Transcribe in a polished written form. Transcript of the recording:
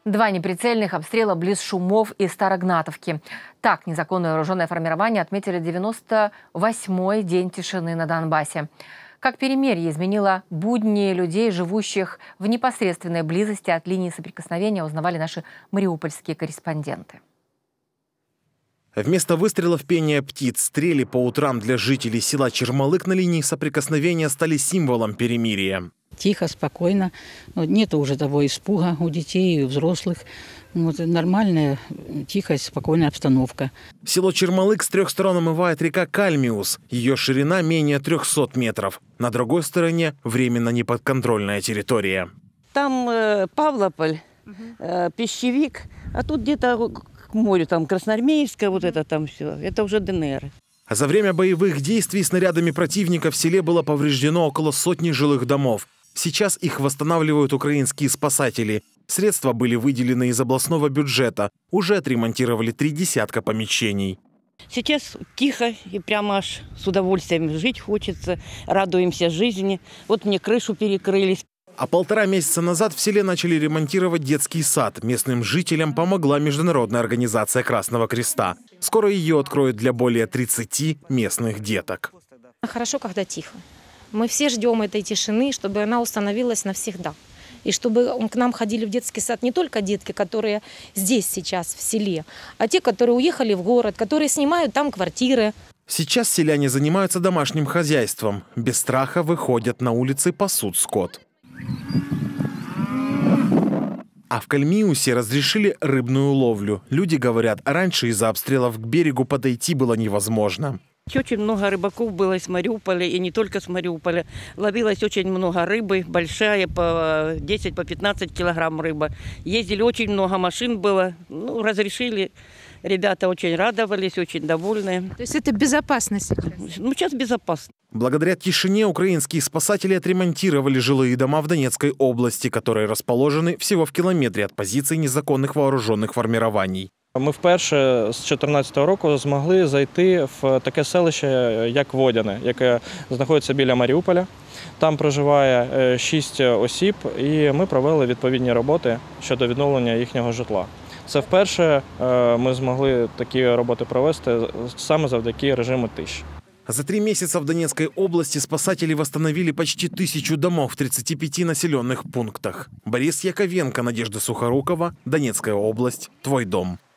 Два неприцельных обстрела близ Шумов и Старогнатовки. Так незаконное вооруженное формирование отметили 98-й день тишины на Донбассе. Как перемирие изменило будни людей, живущих в непосредственной близости от линии соприкосновения, узнавали наши мариупольские корреспонденты. Вместо выстрелов пения птиц, стрели по утрам для жителей села Чермалык на линии соприкосновения стали символом перемирия. Тихо, спокойно. Нет уже того испуга у детей и у взрослых. Нормальная, тихая, спокойная обстановка. Село Чермалык с трех сторон омывает река Кальмиус. Ее ширина менее 300 метров. На другой стороне временно неподконтрольная территория. Там Павлополь, Пищевик, а тут где-то к морю, там Красноармейская, вот это там все. Это уже ДНР. За время боевых действий снарядами противника в селе было повреждено около сотни жилых домов. Сейчас их восстанавливают украинские спасатели. Средства были выделены из областного бюджета. Уже отремонтировали 3 десятка помещений. Сейчас тихо и прямо аж с удовольствием жить хочется. Радуемся жизни. Вот мне крышу перекрыли. А 1,5 месяца назад в селе начали ремонтировать детский сад. Местным жителям помогла международная организация Красного Креста. Скоро ее откроют для более 30 местных деток. Хорошо, когда тихо. Мы все ждем этой тишины, чтобы она установилась навсегда. И чтобы к нам ходили в детский сад не только детки, которые здесь сейчас, в селе, а те, которые уехали в город, которые снимают там квартиры. Сейчас селяне занимаются домашним хозяйством. Без страха выходят на улицы, пасут скот. А в Кальмиусе разрешили рыбную ловлю. Люди говорят, раньше из-за обстрелов к берегу подойти было невозможно. Очень много рыбаков было из Мариуполя, и не только с Мариуполя. Ловилось очень много рыбы, большая, по 10-15 килограмм рыба. Ездили, очень много машин было. Разрешили. Ребята очень радовались, очень довольны. То есть это безопасно сейчас? Сейчас безопасно. Благодаря тишине украинские спасатели отремонтировали жилые дома в Донецкой области, которые расположены всего в кілометрі от позицій незаконних вооружених формувань. Ми вперше з 2014 року змогли зайти в таке селище, як Водяне, яке знаходиться біля Маріуполя. Там проживає 6 осіб, і ми провели відповідні роботи щодо відновлення їхнього житла. Це вперше ми змогли такі роботи провести саме завдяки режиму тиші. За 3 месяца в Донецкой области спасатели восстановили почти 1000 домов в 35 населенных пунктах. Борис Яковенко, Надежда Сухорукова, Донецкая область. Твой дом.